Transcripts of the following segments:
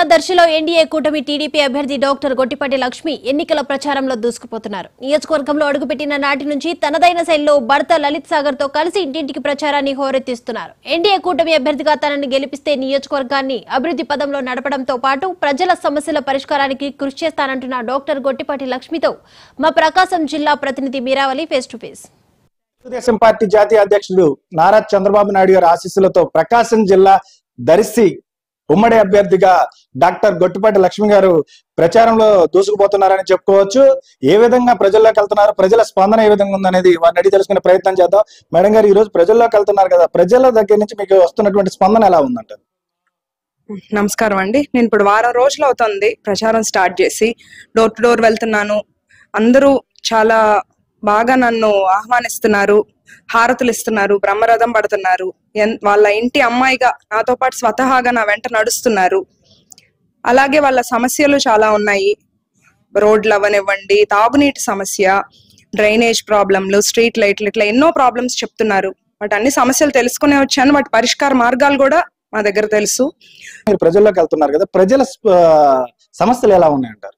దర్శిలో NDA కూటమి TDP అభ్యర్థి doctor Gottipati Lakshmi ఎన్నికల ప్రచారంలో దూసుకుపోతున్నారు. నియోజకవర్గంలో అడుగుపెట్టిన నాటి నుంచి తనదైన శైలిలో భర్త లలిత్ సాగర్ తో కలిసి ఇంటింటికి ప్రచారాన్ని హోరెత్తిస్తున్నారు. ఎన్డీఏ కూటమి అభ్యర్థిగా తనని గెలిపిస్తే నియోజకవర్గాన్ని అభివృద్ధి పదంలో నడపడంతో పాటు ప్రజల సమస్యల పరిష్కారానికి కృషి చేస్తానంటున్న డాక్టర్ గొట్టిపాటి లక్ష్మితో మా ప్రకాశం జిల్లా ప్రతినిధి Meeravali face to face. Telugu Desam party జాతీయ అధ్యక్షుడు నారా చంద్రబాబు నాయుడు గారి ఆశీస్సులతో ప్రకాశం జిల్లా దర్శి ఉమ్మడి అభ్యర్థిగా డాక్టర్ గొట్టిపాటి లక్ష్మి గారు ప్రచారంలో దూసుకుపోతున్నారని చెప్పుకోవచ్చు. ఏ విధంగా ప్రజల్లోకి వెళ్తున్నారు, ప్రజల స్పందన ఏ విధంగా ఉందనేది వారిని అడిగి తెలుసుకునే ప్రయత్నం చేద్దాం. మేడం గారు, ఈ రోజు ప్రజల్లోకి వెళ్తున్నారు కదా, ప్రజల దగ్గర నుంచి మీకు వస్తున్నటువంటి స్పందన ఎలా ఉందంటారు? నమస్కారం అండి. నేను ఇప్పుడు వారం రోజులు అవుతుంది ప్రచారం స్టార్ట్ చేసి. డోర్ టు డోర్ వెళ్తున్నాను. అందరూ చాలా బాగా నన్ను ఆహ్వానిస్తున్నారు, హారతులు ఇస్తున్నారు, బ్రహ్మరథం పడుతున్నారు. వాళ్ళ ఇంటి అమ్మాయిగా నాతో పాటు స్వతహాగా నా వెంట నడుస్తున్నారు. అలాగే వాళ్ళ సమస్యలు చాలా ఉన్నాయి. రోడ్లు అవనివ్వండి, తాగునీటి సమస్య, డ్రైనేజ్ ప్రాబ్లంలు, స్ట్రీట్ లైట్లు, ఇట్లా ఎన్నో ప్రాబ్లమ్స్ చెప్తున్నారు. వాటి అన్ని సమస్యలు తెలుసుకునే వచ్చాను. వాటి పరిష్కార మార్గాలు కూడా మా దగ్గర తెలుసు. మీరు ప్రజల్లోకి వెళ్తున్నారు కదా, ప్రజల సమస్యలు ఎలా ఉన్నాయంటారు?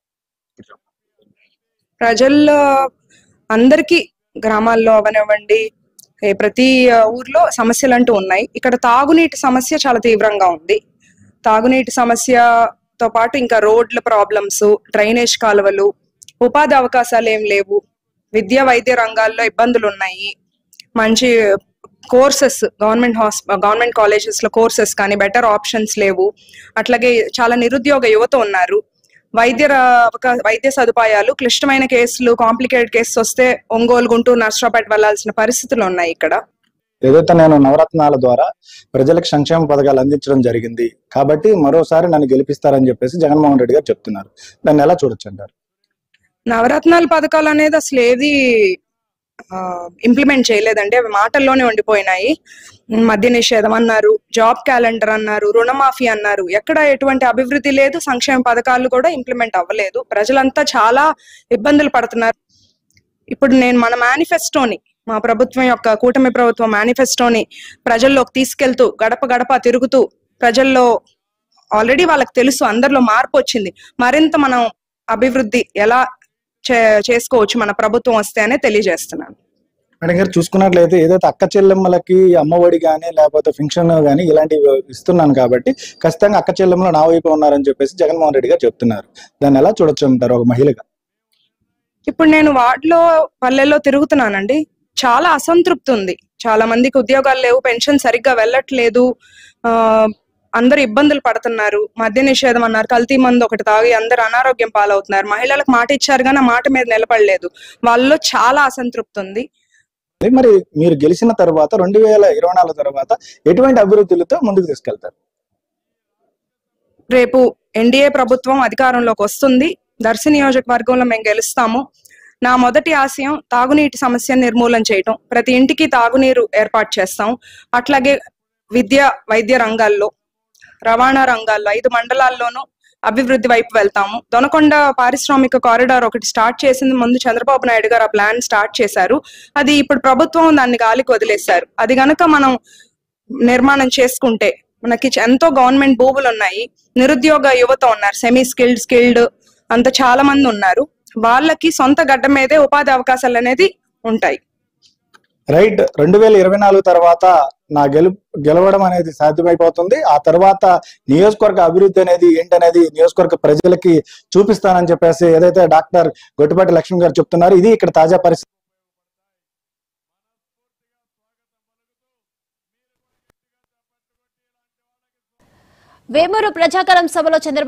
ప్రజల్లో అందరికీ గ్రామాల్లో అవనివ్వండి, ప్రతి ఊర్లో సమస్యలు అంటూ ఉన్నాయి. ఇక్కడ తాగునీటి సమస్య చాలా తీవ్రంగా ఉంది. తాగునీటి సమస్యతో పాటు ఇంకా రోడ్ల ప్రాబ్లమ్స్, డ్రైనేజ్ కాలువలు, ఉపాధి అవకాశాలు ఏం లేవు. విద్యా వైద్య రంగాల్లో ఇబ్బందులు ఉన్నాయి. మంచి కోర్సెస్ గవర్నమెంట్ కాలేజెస్ లో కోర్సెస్ కానీ బెటర్ ఆప్షన్స్ లేవు. అట్లాగే చాలా నిరుద్యోగ యువత ఉన్నారు. వైద్య సదుపాయాలు, క్లిష్టమైన కేసులు, కాంప్లికేటెడ్ కేసెస్ వస్తే ఒంగోలు, గుంటూరు, నర్సరావుపేట వెళ్లాల్సిన పరిస్థితులు ఉన్నాయి. ఇక్కడ ఏదైతే నేను నవరత్నాల ద్వారా ప్రజలకు సంక్షేమ పథకాలు అందించడం జరిగింది కాబట్టి మరోసారి నన్ను గెలిపిస్తారని చెప్పేసి జగన్మోహన్ రెడ్డి గారు చెప్తున్నారు. దాన్ని ఎలా చూడొచ్చు అంటారు? నవరత్నాల పథకాలు అనేది అసలు ఏది ఇంప్లిమెంట్ చేయలేదండి. అవి మాటల్లోనే ఉండిపోయినాయి. మద్య నిషేధం అన్నారు, జాబ్ క్యాలెండర్ అన్నారు, రుణమాఫీ అన్నారు. ఎక్కడ ఎటువంటి అభివృద్ధి లేదు. సంక్షేమ పథకాలు కూడా ఇంప్లిమెంట్ అవ్వలేదు. ప్రజలంతా చాలా ఇబ్బందులు పడుతున్నారు. ఇప్పుడు నేను మన మేనిఫెస్టోని, మా ప్రభుత్వం యొక్క కూటమి ప్రభుత్వం మేనిఫెస్టోని ప్రజల్లోకి తీసుకెళ్తూ గడప గడప తిరుగుతూ ప్రజల్లో ఆల్రెడీ వాళ్ళకి తెలుసు, అందరిలో మార్పు వచ్చింది. మరింత మనం అభివృద్ధి ఎలా చేసుకోవచ్చు మన ప్రభుత్వం వస్తే అనే తెలియజేస్తున్నాను. మేడం గారు, చూసుకున్నట్లయితే ఏదైతే అక్క చెల్లెమ్మలకి అమ్మఒడి కానీ లేకపోతే పెన్షన్ కానీ ఇలాంటివి ఇస్తున్నాను కాబట్టి ఖచ్చితంగా అక్క చెల్లెమ్మలు నా వైపు ఉన్నారని చెప్పేసి జగన్మోహన్ రెడ్డి గారు చెప్తున్నారు. దాన్ని ఎలా చూడొచ్చు అంటారు ఒక మహిళగా? ఇప్పుడు నేను వార్డులో, పల్లెల్లో తిరుగుతున్నానండి. చాలా అసంతృప్తి ఉంది. చాలా మందికి ఉద్యోగాలు లేవు, పెన్షన్ సరిగ్గా వెళ్ళట్లేదు, అందరు ఇబ్బందులు పడుతున్నారు. మద్య నిషేధం అన్నారు, కల్తీ మందు ఒకటి తాగి అందరు అనారోగ్యం పాలవుతున్నారు. మహిళలకు మాట ఇచ్చారు కానీ మాట మీద నిలబడలేదు. వాళ్ళలో చాలా అసంతృప్తి ఉంది. మరి మీరు గెలిచిన తర్వాత 2024 తర్వాత ఎటువంటి అభివృద్ధులతో ముందుకు తీసుకెళ్తారు? రేపు ఎన్డీఏ ప్రభుత్వం అధికారంలోకి వస్తుంది. దర్శి నియోజకవర్గంలో మేము గెలుస్తాము. నా మొదటి ఆశయం తాగునీటి సమస్యను నిర్మూలన చేయటం. ప్రతి ఇంటికి తాగునీరు ఏర్పాటు చేస్తాం. అట్లాగే వైద్య రంగాల్లో, రవాణా రంగాల్లో 5 మండలాల్లోనూ అభివృద్ధి వైపు వెళ్తాము. దొనకొండ పారిశ్రామిక కారిడార్ ఒకటి స్టార్ట్ చేసింది ముందు చంద్రబాబు నాయుడు గారు. ఆ ప్లాన్ స్టార్ట్ చేశారు. అది ఇప్పుడు ప్రభుత్వం దాన్ని గాలికి వదిలేశారు. అది గనక మనం నిర్మాణం చేసుకుంటే మనకి ఎంతో గవర్నమెంట్ భూములు ఉన్నాయి. నిరుద్యోగ యువత ఉన్నారు, సెమీ స్కిల్డ్ అంత చాలా మంది ఉన్నారు. వాళ్ళకి సొంత గడ్డ మీదే ఉపాధి అవకాశాలు అనేది ఉంటాయి. రైట్. 2024 తర్వాత నా గెలవడం అనేది సాధ్యమైపోతుంది. ఆ తర్వాత నియోజకవర్గ అభివృద్ధి అనేది ఏంటనేది నియోజకవర్గ ప్రజలకి చూపిస్తానని చెప్పేసి ఏదైతే డాక్టర్ గొట్టిపాటి లక్ష్మి గారు చెప్తున్నారు. ఇది ఇక్కడ తాజా పరిస్థితి. వేమూరు ప్రజాకరం సభలో చంద్రబాబు